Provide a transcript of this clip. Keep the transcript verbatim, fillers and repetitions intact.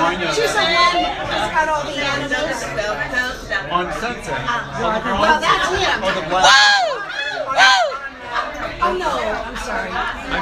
She's the one who's got all the animals. On Sunset. Uh, well, that's him. Oh, the black.